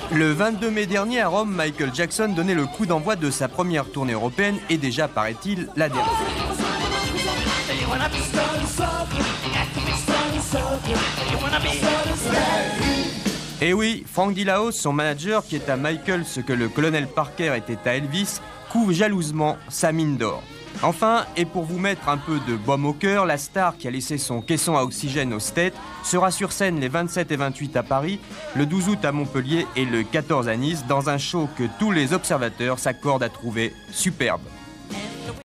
Le 22 mai dernier à Rome, Michael Jackson donnait le coup d'envoi de sa première tournée européenne et déjà, paraît-il, la dernière. Et oui, Frank Dillaos, son manager, qui est à Michael ce que le colonel Parker était à Elvis, couvre jalousement sa mine d'or. Enfin, et pour vous mettre un peu de baume au cœur, la star qui a laissé son caisson à oxygène au States sera sur scène les 27 et 28 à Paris, le 12 août à Montpellier et le 14 à Nice dans un show que tous les observateurs s'accordent à trouver superbe.